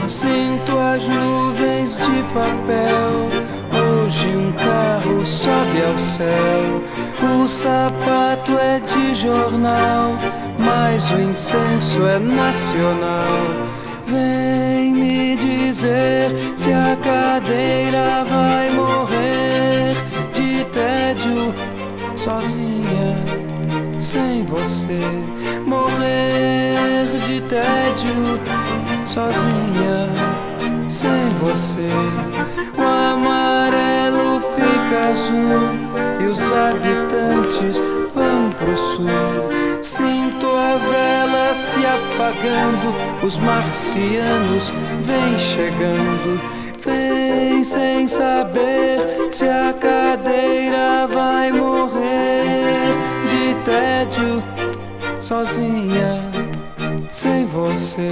Sinto as nuvens de papel. Hoje um carro sobe ao céu. O sapato é de jornal, mas o incenso é nacional. Vem me dizer se a cadeira vai morrer de tédio sozinha, sem você. Morrer de tédio sozinha, sem você. O amarelo fica azul e os habitantes vão pro sul. Sinto a vela se apagando, os marcianos vêm chegando. Vem sem saber se a cadeira vai morrer de tédio sozinha, sem você.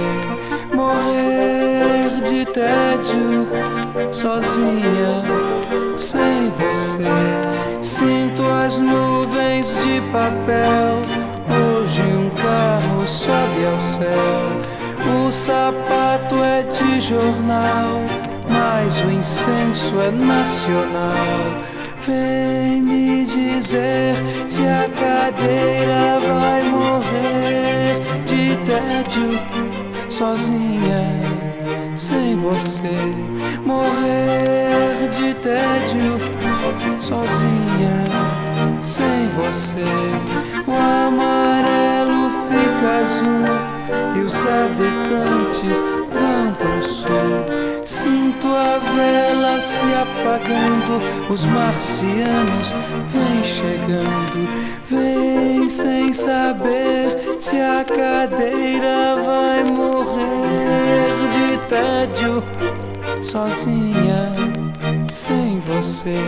Morrer de tédio sozinha, sem você. Sinto as nuvens de papel. Hoje um carro sobe ao céu. O sapato é de jornal, mas o incenso é nacional. Vem me dizer se a cadeira vai morrer de tédio sozinha, sem você. Morrer de tédio sozinha, sem você. O amarelo fica azul e os habitantes vão pro sul. Sinto a vela se apagando, os marcianos vêm chegando. Vem sem saber se a cadeira vai morrer de tédio sozinha, sem você.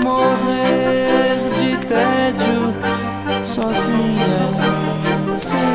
Morrer de tédio sozinha, sem